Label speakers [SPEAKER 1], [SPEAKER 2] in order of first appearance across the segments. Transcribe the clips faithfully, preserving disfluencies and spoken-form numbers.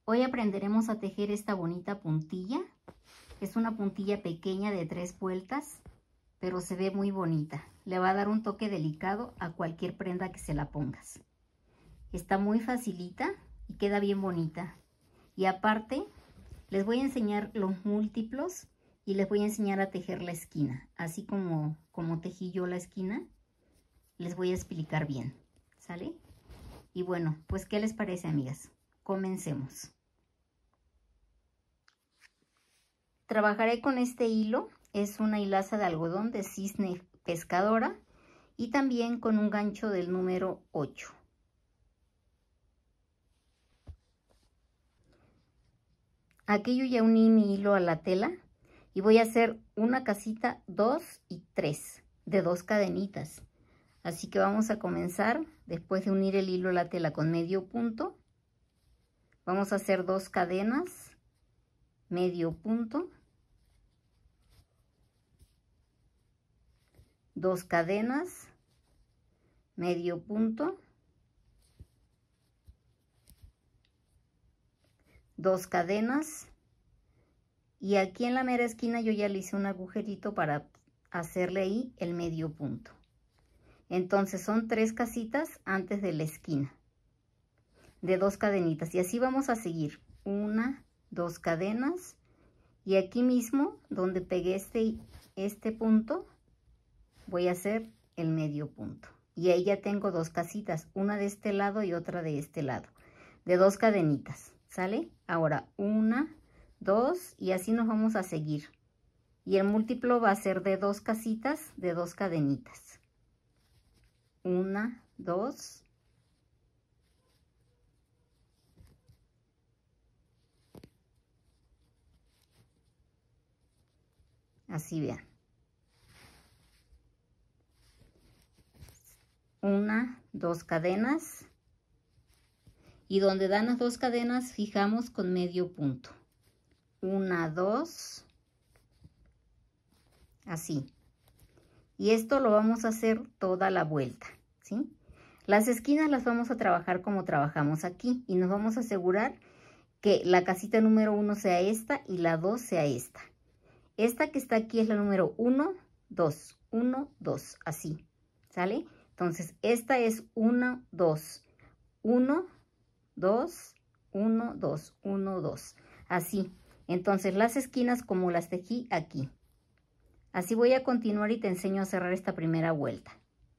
[SPEAKER 1] Hoy aprenderemos a tejer esta bonita puntilla. Es una puntilla pequeña de tres vueltas, pero se ve muy bonita. Le va a dar un toque delicado a cualquier prenda que se la pongas. Está muy facilita y queda bien bonita. Y aparte, les voy a enseñar los múltiplos y les voy a enseñar a tejer la esquina. Así como, como tejí yo la esquina, les voy a explicar bien. ¿Sale? Y bueno, pues ¿qué les parece, amigas? Comencemos. Trabajaré con este hilo, es una hilaza de algodón de cisne pescadora y también con un gancho del número ocho. Aquí yo ya uní mi hilo a la tela y voy a hacer una casita, dos y tres de dos cadenitas. Así que vamos a comenzar después de unir el hilo a la tela con medio punto. Vamos a hacer dos cadenas, medio punto, dos cadenas, medio punto, dos cadenas y aquí en la mera esquina yo ya le hice un agujerito para hacerle ahí el medio punto. Entonces son tres casitas antes de la esquina de dos cadenitas y así vamos a seguir. Una, dos cadenas y aquí mismo donde pegué este, este punto voy a hacer el medio punto. Y ahí ya tengo dos casitas, una de este lado y otra de este lado, de dos cadenitas, ¿sale? Ahora una, dos y así nos vamos a seguir. Y el múltiplo va a ser de dos casitas, de dos cadenitas. Una, dos. Así vean. Una, dos cadenas. Y donde dan las dos cadenas fijamos con medio punto. Una, dos. Así. Y esto lo vamos a hacer toda la vuelta, ¿sí? Las esquinas las vamos a trabajar como trabajamos aquí. Y nos vamos a asegurar que la casita número uno sea esta y la dos sea esta. Esta que está aquí es la número uno, dos, uno, dos, así, ¿sale? Entonces, esta es uno, dos, uno, dos, uno, dos, uno, dos, así. Entonces, las esquinas como las tejí aquí. Así voy a continuar y te enseño a cerrar esta primera vuelta.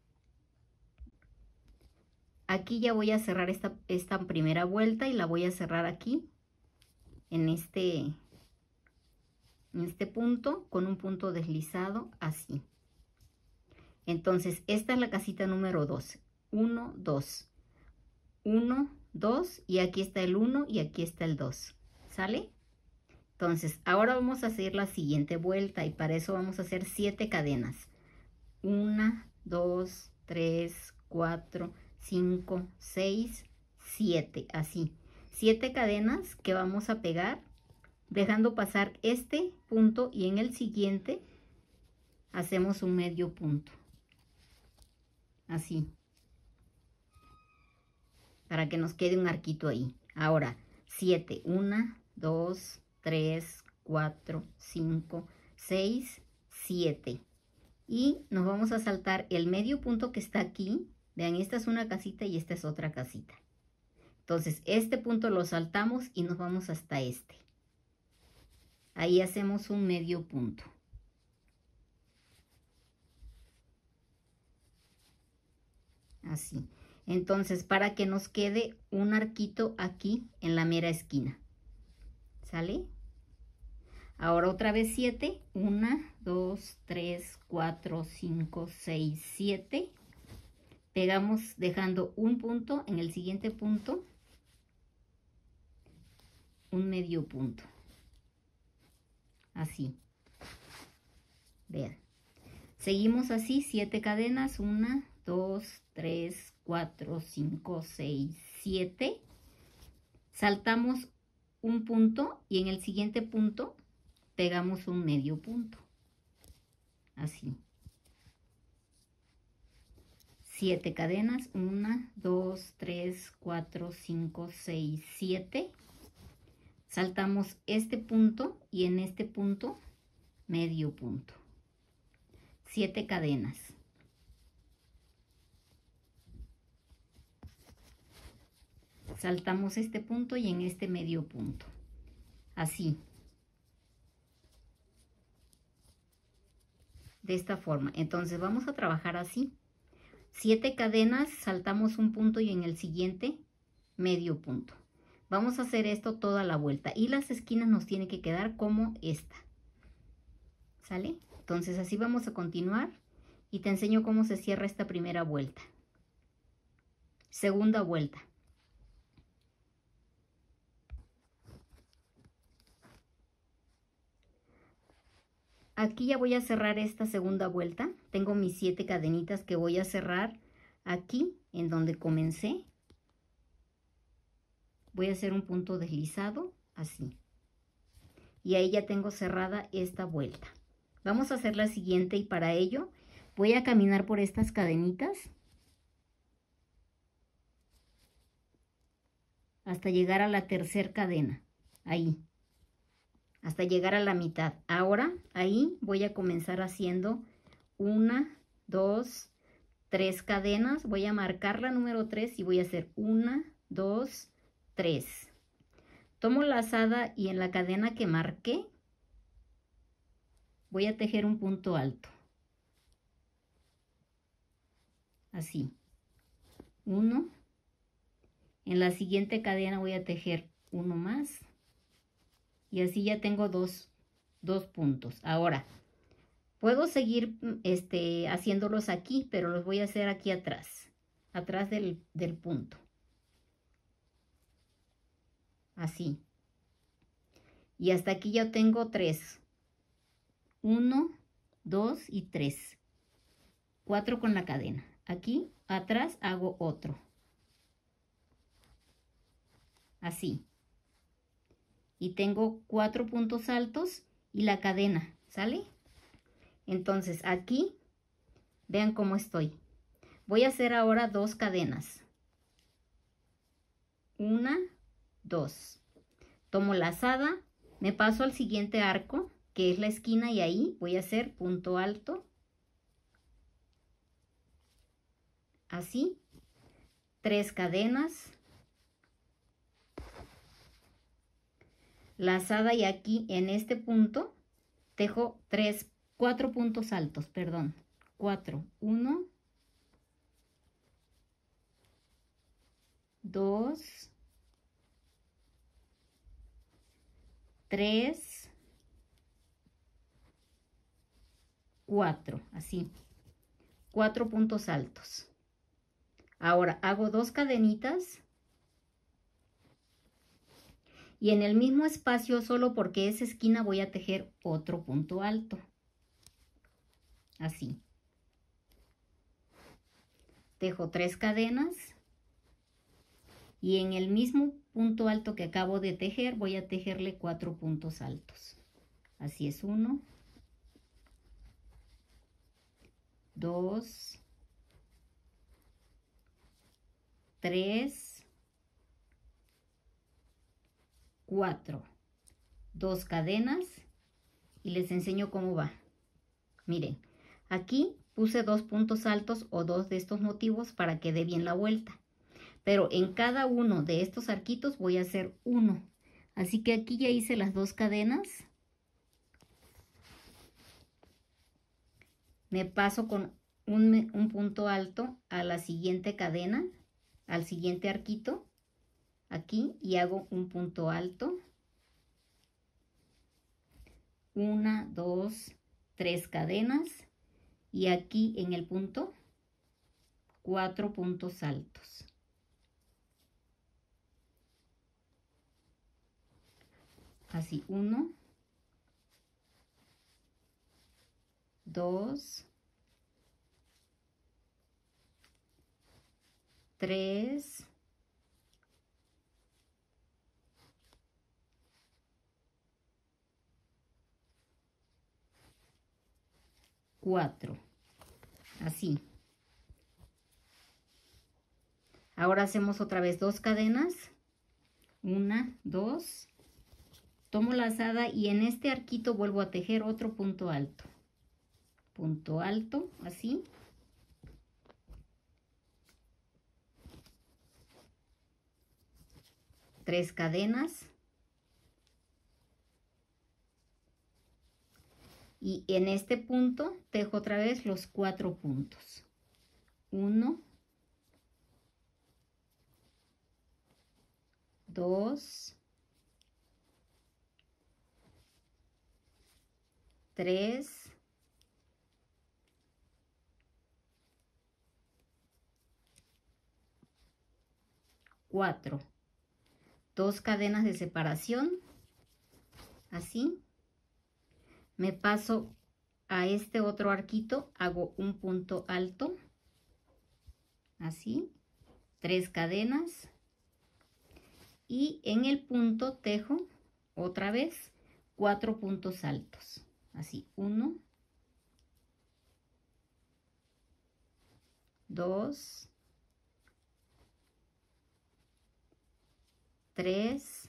[SPEAKER 1] Aquí ya voy a cerrar esta, esta primera vuelta y la voy a cerrar aquí, en este... en este punto con un punto deslizado así. Entonces esta es la casita número dos, uno, dos, uno, dos y aquí está el uno y aquí está el dos, ¿sale? Entonces ahora vamos a hacer la siguiente vuelta y para eso vamos a hacer siete cadenas, uno, dos, tres, cuatro, cinco, seis, siete, así, siete cadenas que vamos a pegar dejando pasar este punto y en el siguiente hacemos un medio punto, así, para que nos quede un arquito ahí. Ahora, siete, uno, dos, tres, cuatro, cinco, seis, siete. Y nos vamos a saltar el medio punto que está aquí. Vean, esta es una casita y esta es otra casita. Entonces, este punto lo saltamos y nos vamos hasta este. Ahí hacemos un medio punto. Así. Entonces, para que nos quede un arquito aquí en la mera esquina. ¿Sale? Ahora otra vez siete. uno, dos, tres, cuatro, cinco, seis, siete. Pegamos dejando un punto en el siguiente punto. Un medio punto. Así. Vean. Seguimos así, siete cadenas, uno, dos, tres, cuatro, cinco, seis, siete. Saltamos un punto y en el siguiente punto pegamos un medio punto. Así. siete cadenas, uno, dos, tres, cuatro, cinco, seis, siete. saltamos este punto y en este punto medio punto, siete cadenas. Saltamos este punto y en este medio punto, así, de esta forma. Entonces vamos a trabajar así, siete cadenas, saltamos un punto y en el siguiente medio punto. Vamos a hacer esto toda la vuelta y las esquinas nos tienen que quedar como esta, ¿sale? Entonces así vamos a continuar y te enseño cómo se cierra esta primera vuelta. Segunda vuelta. Aquí ya voy a cerrar esta segunda vuelta. Tengo mis siete cadenitas que voy a cerrar aquí en donde comencé. Voy a hacer un punto deslizado así. Y ahí ya tengo cerrada esta vuelta. Vamos a hacer la siguiente y para ello voy a caminar por estas cadenitas hasta llegar a la tercera cadena. Ahí. Hasta llegar a la mitad. Ahora ahí voy a comenzar haciendo una, dos, tres cadenas. Voy a marcar la número tres y voy a hacer una, dos, tres. Tomo la lazada y en la cadena que marqué voy a tejer un punto alto. Así. Uno. En la siguiente cadena voy a tejer uno más. Y así ya tengo dos, dos puntos. Ahora, puedo seguir este, haciéndolos aquí, pero los voy a hacer aquí atrás. Atrás del, del punto. Así. Y hasta aquí ya tengo tres. Uno, dos y tres. Cuatro con la cadena. Aquí atrás hago otro. Así. Y tengo cuatro puntos altos y la cadena, ¿sale? Entonces aquí, vean cómo estoy. Voy a hacer ahora dos cadenas. Una, dos. Tomo lazada, me paso al siguiente arco, que es la esquina, y ahí voy a hacer punto alto. Así. Tres cadenas. Lazada y aquí en este punto tejo tres, cuatro puntos altos, perdón, cuatro, uno, dos, tres, cuatro, así, cuatro puntos altos. Ahora hago dos cadenitas. Y en el mismo espacio, solo porque es esquina, voy a tejer otro punto alto. Así. Tejo tres cadenas. Y en el mismo punto alto que acabo de tejer, voy a tejerle cuatro puntos altos. Así es uno. Dos. Tres. Cuatro, dos cadenas y les enseño cómo va. Miren, aquí puse dos puntos altos o dos de estos motivos para que dé bien la vuelta, pero en cada uno de estos arquitos voy a hacer uno, así que aquí ya hice las dos cadenas. Me paso con un, un punto alto a la siguiente cadena, al siguiente arquito. Aquí y hago un punto alto. Una, dos, tres cadenas. Y aquí en el punto, cuatro puntos altos. Así, uno, dos, tres, cuatro, así. Ahora hacemos otra vez dos cadenas, una, dos, Tomo lazada y en este arquito vuelvo a tejer otro punto alto. Punto alto, así. Tres cadenas. Y en este punto tejo otra vez los cuatro puntos. Uno. Dos. Tres. Cuatro. Dos cadenas de separación. Así. Me paso a este otro arquito, hago un punto alto, así, tres cadenas, y en el punto tejo otra vez cuatro puntos altos, así, uno, dos, tres,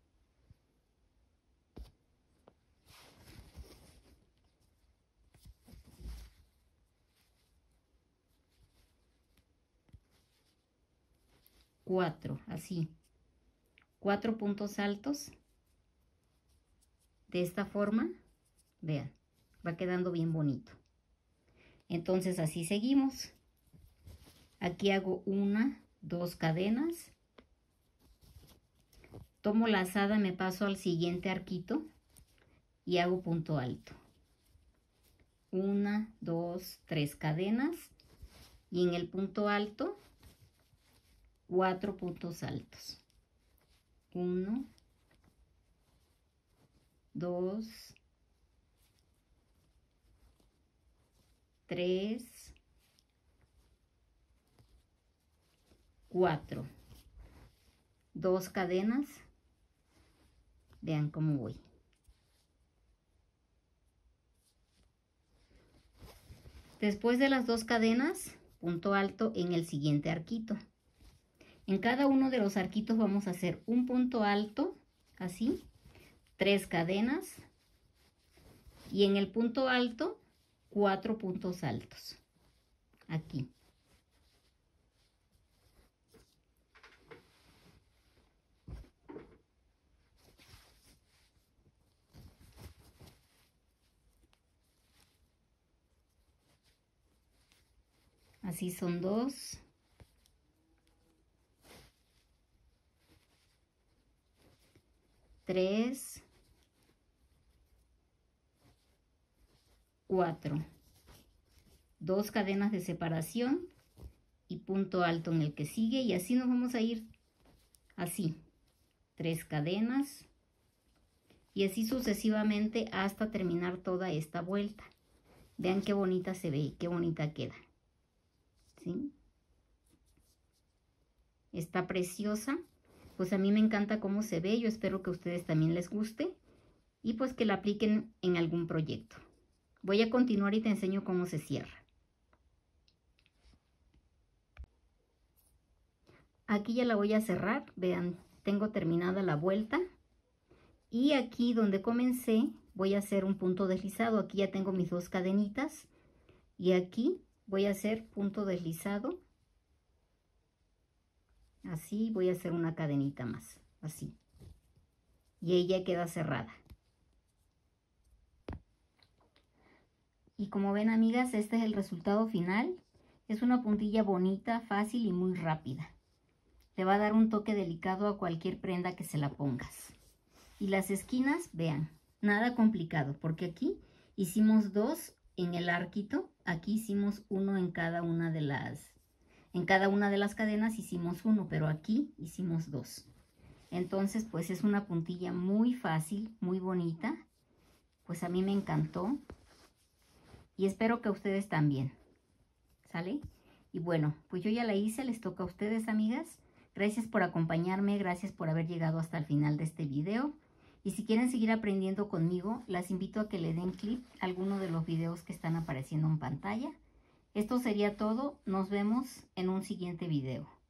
[SPEAKER 1] cuatro, así, cuatro puntos altos de esta forma. Vean, va quedando bien bonito. Entonces así seguimos. Aquí hago una, dos cadenas, tomo lazada, me paso al siguiente arquito y hago punto alto. Una, dos, tres cadenas y en el punto alto cuatro puntos altos. Uno, dos, tres, cuatro. Dos cadenas. Vean cómo voy. Después de las dos cadenas, punto alto en el siguiente arquito. En cada uno de los arquitos vamos a hacer un punto alto, así, tres cadenas, y en el punto alto, cuatro puntos altos, aquí. Así son dos. Tres. Cuatro. Dos cadenas de separación y punto alto en el que sigue. Y así nos vamos a ir así. Tres cadenas. Y así sucesivamente hasta terminar toda esta vuelta. Vean qué bonita se ve, qué bonita queda. ¿Sí? Está preciosa. Pues a mí me encanta cómo se ve. Yo espero que a ustedes también les guste. Y pues que la apliquen en algún proyecto. Voy a continuar y te enseño cómo se cierra. Aquí ya la voy a cerrar. Vean, tengo terminada la vuelta. Y aquí donde comencé voy a hacer un punto deslizado. Aquí ya tengo mis dos cadenitas. Y aquí voy a hacer punto deslizado. Así voy a hacer una cadenita más. Así. Y ella queda cerrada. Y como ven, amigas, este es el resultado final. Es una puntilla bonita, fácil y muy rápida. Le va a dar un toque delicado a cualquier prenda que se la pongas. Y las esquinas, vean, nada complicado, porque aquí hicimos dos en el arquito. Aquí hicimos uno en cada una de las, en cada una de las cadenas hicimos uno, pero aquí hicimos dos. Entonces, pues es una puntilla muy fácil, muy bonita. Pues a mí me encantó. Y espero que a ustedes también. ¿Sale? Y bueno, pues yo ya la hice, les toca a ustedes, amigas. Gracias por acompañarme, gracias por haber llegado hasta el final de este video. Y si quieren seguir aprendiendo conmigo, las invito a que le den clic a alguno de los videos que están apareciendo en pantalla. Esto sería todo. Nos vemos en un siguiente video.